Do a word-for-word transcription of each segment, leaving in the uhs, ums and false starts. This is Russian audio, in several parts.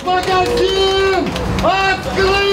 Магазин открыт!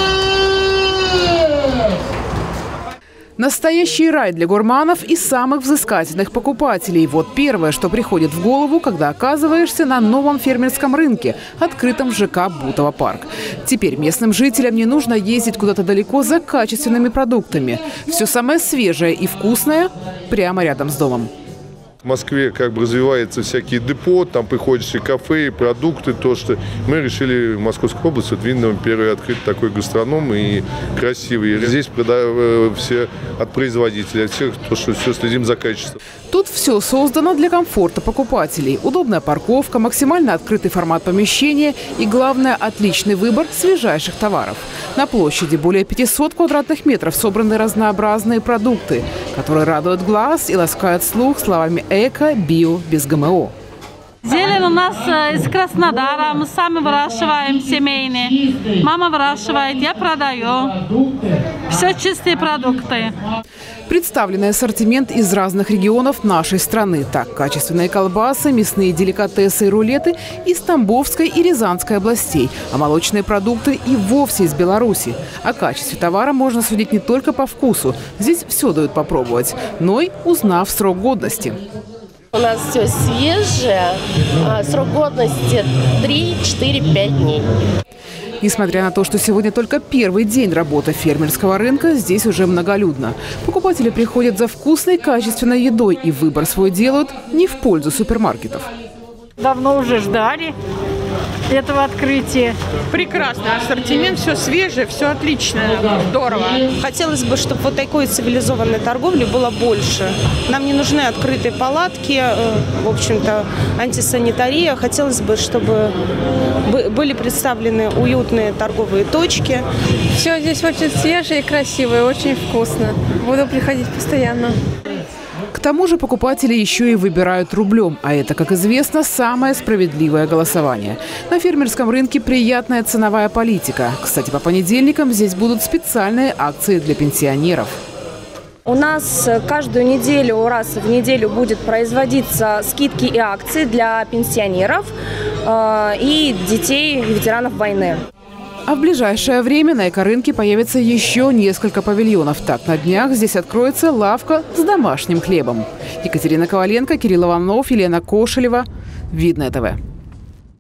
Настоящий рай для гурманов и самых взыскательных покупателей. Вот первое, что приходит в голову, когда оказываешься на новом фермерском рынке, открытом в ЖК «Бутово парк». Теперь местным жителям не нужно ездить куда-то далеко за качественными продуктами. Все самое свежее и вкусное прямо рядом с домом. В Москве как бы развиваются всякие депо, там приходят и кафе, и продукты, то, что мы решили в Московской области, вот Видно, первый открыть такой гастроном и красивый. Здесь продаем все от производителей, от всех, то, что все следим за качеством. Тут все создано для комфорта покупателей. Удобная парковка, максимально открытый формат помещения и, главное, отличный выбор свежайших товаров. На площади более пятисот квадратных метров собраны разнообразные продукты, которые радуют глаз и ласкают слух словами «эко», «био», без ГМО. Зелень у нас из Краснодара, мы сами выращиваем семейные. Мама выращивает, я продаю. Все чистые продукты. Представленный ассортимент из разных регионов нашей страны. Так, качественные колбасы, мясные деликатесы и рулеты из Тамбовской и Рязанской областей, а молочные продукты и вовсе из Беларуси. О качестве товара можно судить не только по вкусу. Здесь все дают попробовать, но и узнав срок годности. У нас все свежее, срок годности три, четыре, пять дней. Несмотря на то, что сегодня только первый день работы фермерского рынка, здесь уже многолюдно. Покупатели приходят за вкусной, качественной едой и выбор свой делают не в пользу супермаркетов. Давно уже ждали этого открытия. Прекрасный ассортимент, все свежее, все отлично, здорово. Хотелось бы, чтобы вот такой цивилизованной торговли было больше. Нам не нужны открытые палатки, в общем-то, антисанитария. Хотелось бы, чтобы были представлены уютные торговые точки. Все здесь очень свежее и красивое, очень вкусно. Буду приходить постоянно. К тому же покупатели еще и выбирают рублем, а это, как известно, самое справедливое голосование. На фермерском рынке приятная ценовая политика. Кстати, по понедельникам здесь будут специальные акции для пенсионеров. У нас каждую неделю, раз в неделю будет производиться скидки и акции для пенсионеров э, и детей ветеранов войны. А в ближайшее время на эко-рынке появится еще несколько павильонов. Так, на днях здесь откроется лавка с домашним хлебом. Екатерина Коваленко, Кирилл Иванов, Елена Кошелева. Видное ТВ.